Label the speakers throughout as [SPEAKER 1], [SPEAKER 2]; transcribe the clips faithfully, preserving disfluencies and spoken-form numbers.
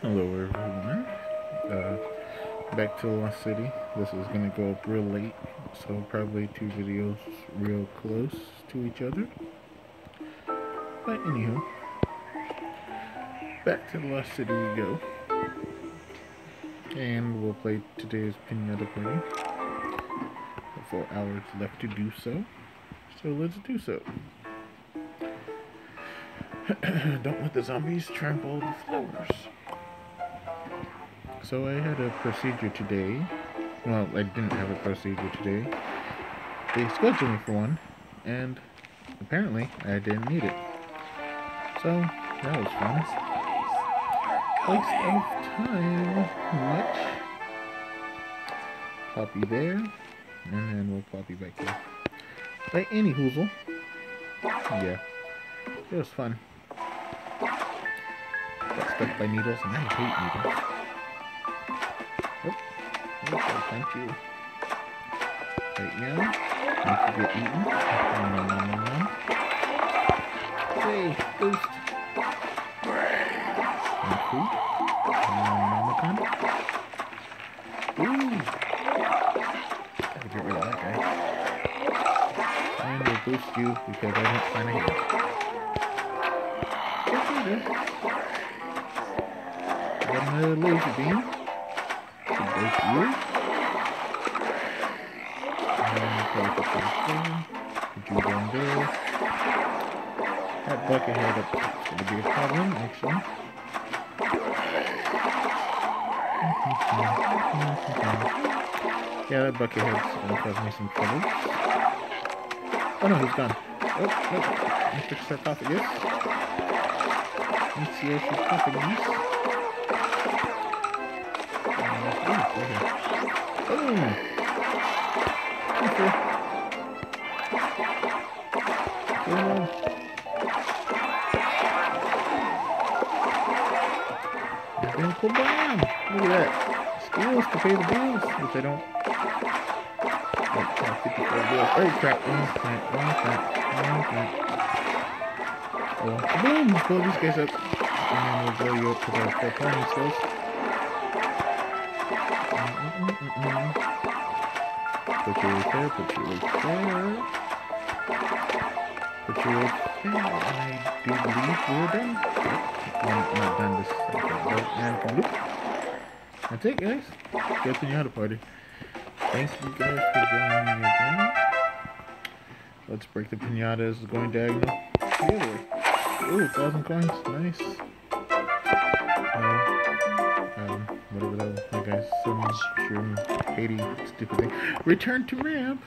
[SPEAKER 1] Hello everyone, uh, back to Lost City. This is gonna go up real late, so probably two videos real close to each other. But anywho, back to Lost City we go. And we'll play today's Pinata Party. Four hours left to do so, so let's do so. Don't let the zombies trample the flowers. So I had a procedure today. Well, I didn't have a procedure today. They scheduled me for one, and apparently I didn't need it. So that was fun. Waste of time. Much. Pop you there, and then we'll pop you back here. But any hoozle. Yeah, it was fun. Got stuck by needles, and I hate needles. Oh, okay, thank you. Right now, make you get eaten. Nom, nom, nom, nom, nom. Hey, boost. And food. Nom, Ooh. Gotta get rid of that guy. And we'll boost you because I don't plan ahead. Got another laser beam. Both you. And put you down there. That bucket head up is going to be a problem, actually. Yeah, that bucket head's going to cause me some trouble. Oh no, he's gone. Oh, oh, Mister Sarcophagus. Let's see if she's sarcophagus. Boom! Okay. Yeah. And then kabam! Look at that. Skills to pay the bills, which I don't. Like, fifty-four bills. Oh crap! Oh crap! Oh crap! Oh crap! Oh, boom! Let's blow these guys up. And then we'll blow you up to the full climbing skills. Mm-mm-mm-mm. Put you right there, put you right there. Put you right there, and I do believe we're done. Well, not done this. Okay, and loop. That's it, guys. Get the Pinata Party. Thank you guys for joining me again. Let's break the pinatas going diagonal. Yeah. Ooh, a thousand coins. Nice. Um, whatever that was. That guy's some shroom, Haiti, stupid thing. Return to ramp!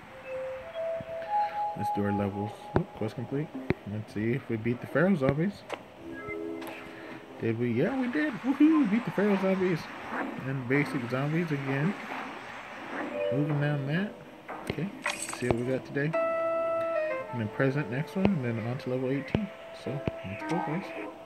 [SPEAKER 1] Let's do our levels. Oh, quest complete. Let's see if we beat the Pharaoh zombies. Did we? Yeah, we did! Woohoo! Beat the Pharaoh zombies! And basic zombies again. Moving down that. Okay, let's see what we got today. And then present next one, and then on to level eighteen. So, let's go, guys.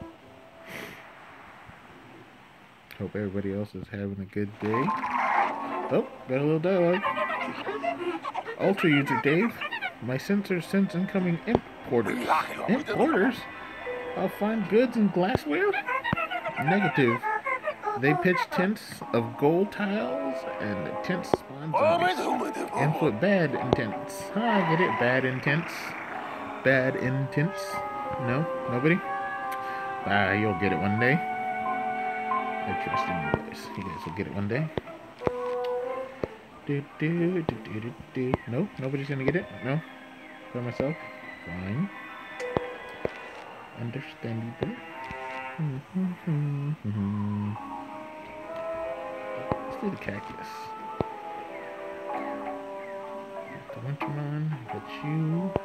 [SPEAKER 1] Hope everybody else is having a good day. Oh, got a little dialogue. Ultra user Dave, my sensor sense incoming importers. Importers? I'll find goods and glassware? Negative. They pitch tents of gold tiles and tent spawn zombies. Input bad intents. Ah, I get it. Bad intents. Bad intents. No? Nobody? Ah, you'll get it one day. I trust in you guys. You guys will get it one day. Do, do, do, do, do, do. No? Nobody's gonna get it? No? By myself? Fine. Understandable. Let's do the cactus. The Wintermon, but you.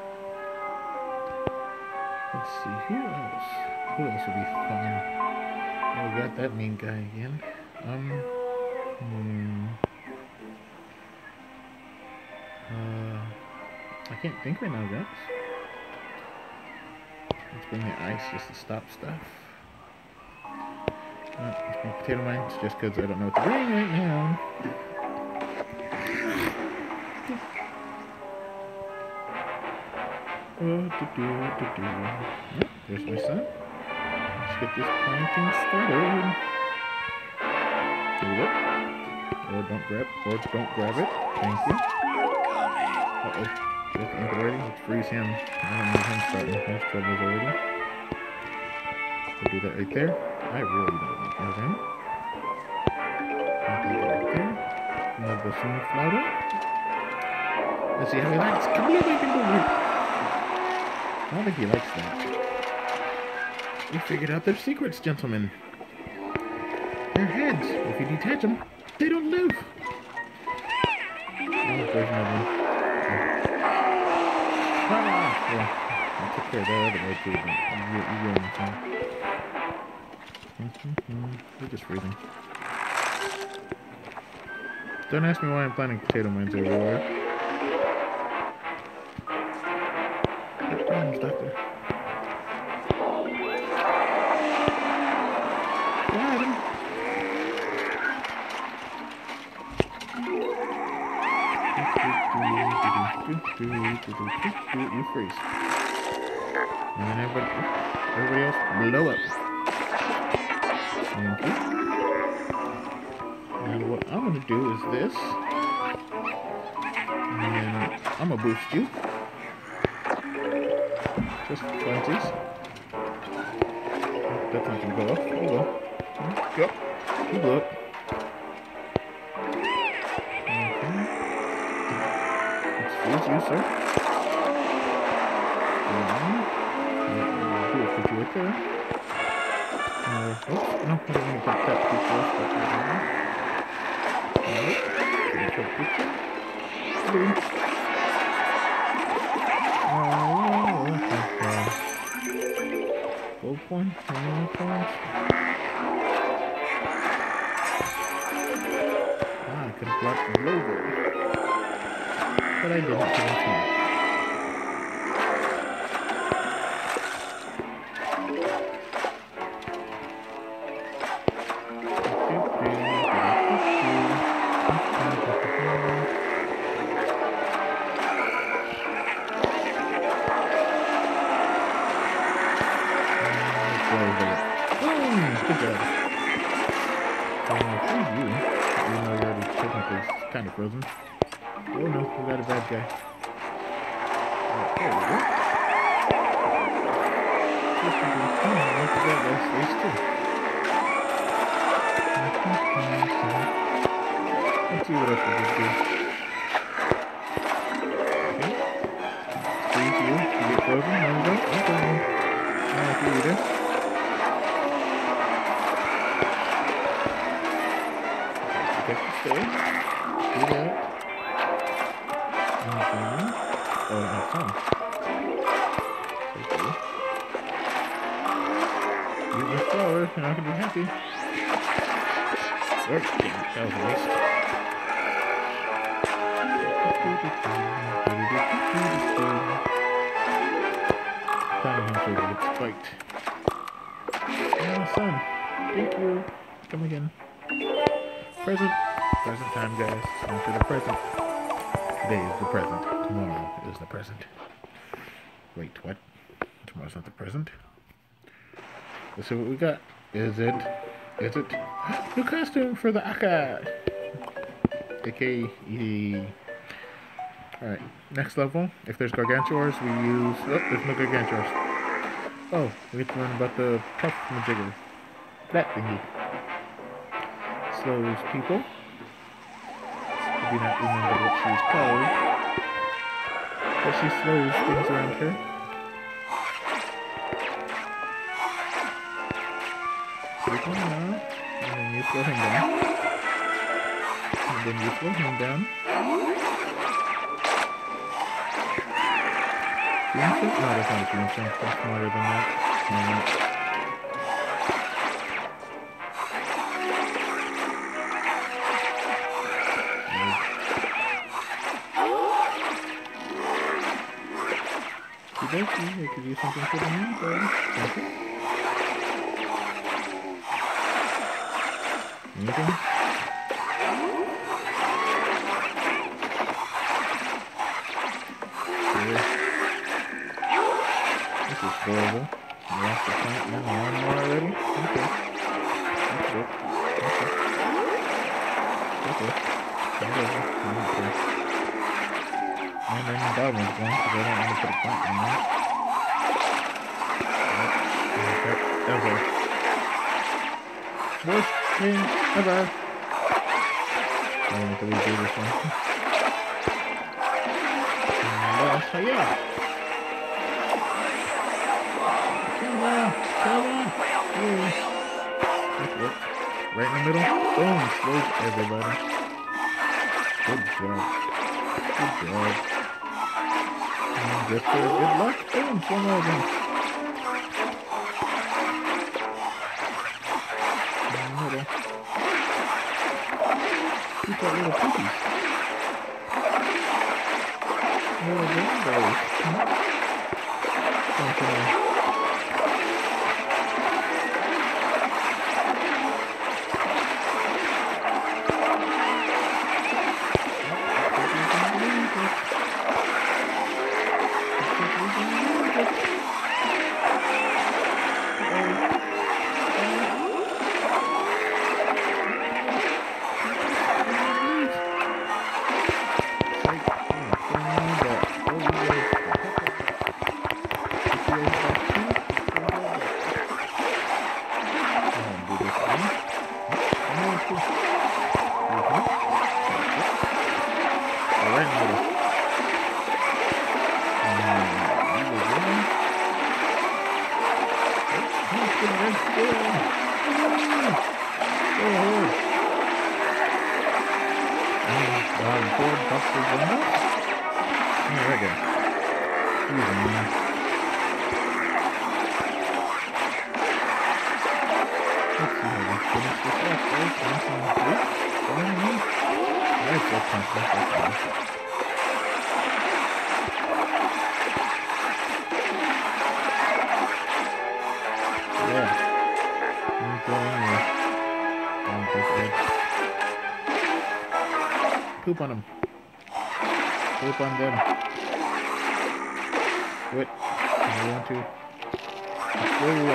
[SPEAKER 1] Let's see, who else? Who else would be fun? Oh, we got that mean guy again. Um, hmm. Uh, I can't think right now, guys. Let's bring the ice just to stop stuff. Uh, let's bring potato mines just because I don't know what to bring right now. Oh, do, do, do, do. Yep, there's my son. Let's get this planting started. go. Or don't grab, or don't grab it. Thank you. Uh-oh. Just ink already. Let's freeze him. I don't need him starting his troubles already. We'll do that right there. I really don't need more him. I'll do that right there. Another sunflower. Let's see how he likes. Come here, baby boy. I don't think he likes that. We figured out their secrets, gentlemen. Their heads. If you detach them, they don't live. Oh, there's another one. Ah, well, I took care of that other way too, but you, you ruined the thing. Mm-hmm. We're just freezing. Don't ask me why I'm planting potato mines everywhere. What problems, Doctor? Got him. You freeze. And then everybody, everybody else blow up. Thank you. And what I'm gonna do is this. And then I'm gonna boost you. Just for funsies. That's not gonna go off. Oh well. Go. You blew it. Excuse you, sir. Mm-hmm. We'll put you right there. Uh, oops, no, I don't want to put that too close, but right Alright, gonna try to put you. Boom. Oh, gold point, one point. Ah, I could have blocked the logo. But I didn't continue. Good job. Uh, freeze you, even though you're already technically kind of frozen. Oh no, we got a bad guy. Uh, there we go. Oh, look at that guy's face too. Let's see what else we can do. Okay. Freeze you, you get frozen, there we go. Okay. Now if you either. Stay. Do that. Okay. Oh, that's fun. Okay. Use this flower, you're not gonna be happy. Oh, that was a waste. Kind of him so that it's spiked. Yeah, son. Thank you. Come again. Present. Present time, guys. Time for the present. Today is the present. Tomorrow is the present. Wait, what? Tomorrow's not the present? Let's see what we got. Is it? Is it? New costume for the Aka! A K A. Alright, next level. If there's Gargantuars, we use. Oh, there's no Gargantuars. Oh, we get to learn about the Puff Majigger. That thingy. Slows people. I do not remember what she's called, but she slows things around her. Take him out, and then you slow him down. And then you slow him down. Greenship? No, that's not a greenship. I'm smarter than that. No, Thank you. I could use something for the new bro. Thank you. Anything? Here. This is horrible. You lost the plant now. One more already? Okay. That's good. Okay. whatever. I don't care. And then the bottom one's gone because I don't want to put a plant in there. Ever. Worst thing ever. I don't have to redo this one. Uh, yeah. Come on, come on. Ooh. That worked. Right in the middle. Boom. Slows everybody. Good job. Good job. And just for good luck. Boom. One more again. In the middle. Look at little poopies. Little rainbows. Something. Poop on them. Poop on them. Quit. I want to. There you go.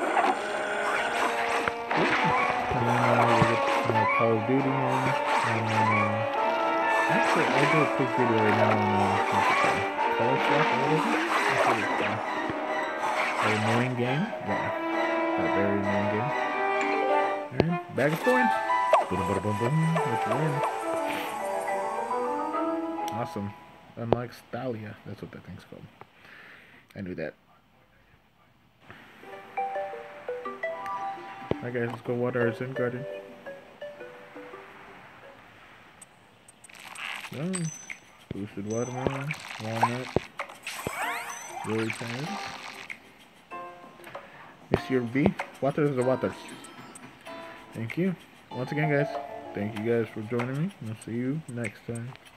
[SPEAKER 1] And then uh, we'll get uh, Call of Duty one. And then, uh, actually, I'll do a quick video right now on uh, Color Swap or whatever. That's what it's called. An annoying game. Yeah. A very annoying game. And bag of points. Boom, boom, boom, boom. Let's win. Awesome. Unlike Stalia. That's what that thing's called. I knew that. Alright guys, let's go water our Zen garden. So, boosted watermelon, walnut, really tired. Monsieur B, water the water. Thank you. Once again guys, thank you guys for joining me. I'll see you next time.